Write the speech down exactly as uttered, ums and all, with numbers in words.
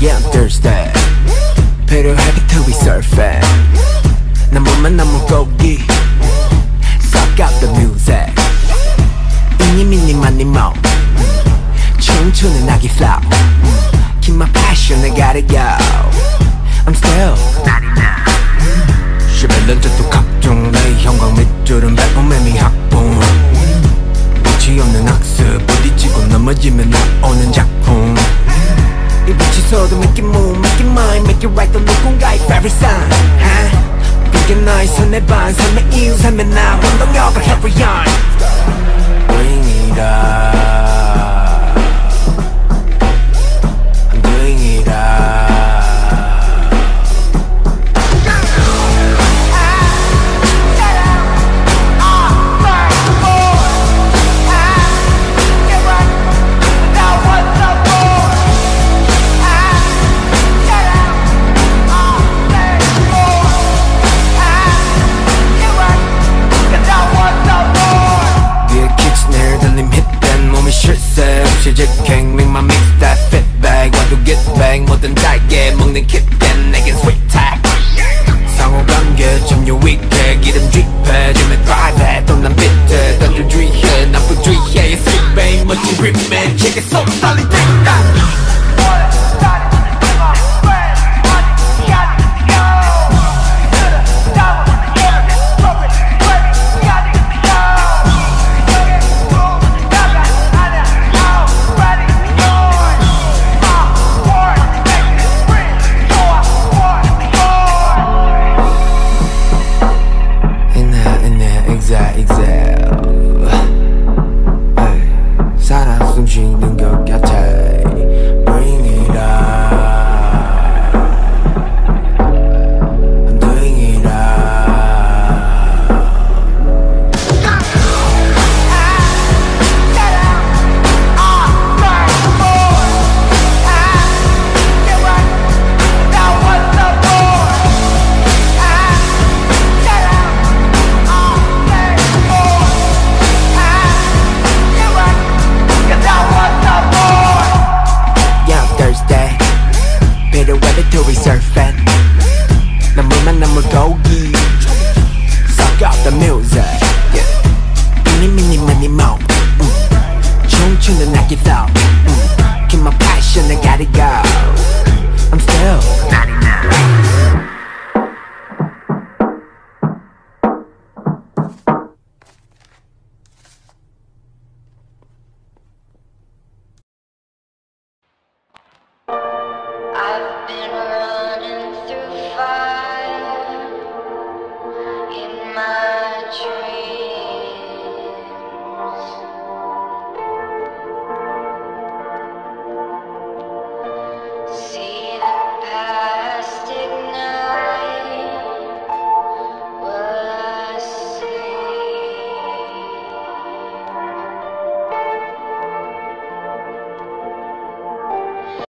Yeah, I'm thirsty. 필요해 till we surfing. 난 몸만 난 물고기. Suck out the music. Eenie, meenie, miney, mo. 춤추는 아기 flow. Keep my passion, I gotta go. I'm still 십일 년째 또 각종 내 형광 밑줄은 백범의 미학봉. 끝이 없는 학습 부딪히고 넘어지면 나오는 작품. 이 빛이 서도 make it move, make it mine, make it right 또 누군가의 favorite sign. 그게 나의 손에 반 삶의 이유 삶의 나 운동력을 every yarn. Bring it up, I'm doing it up. 실직행 make my mixtape fit bag 와도 get bang 뭐든 달게 먹는 kitden 내겐 sweet tag 상호관계 점유 위계 기름 쥐패 지면 private 또난 비트 던져 주의해 나쁜 주의해 sweet bang 멋진 gripman 제게 속 떨린 띵땅. Till we surfing. 난 물만 난 물고기. Suck out the music. Yeah. Eenie, meenie, miney, mo. 춤추는 아기 flow. Keep my passion, I gotta go.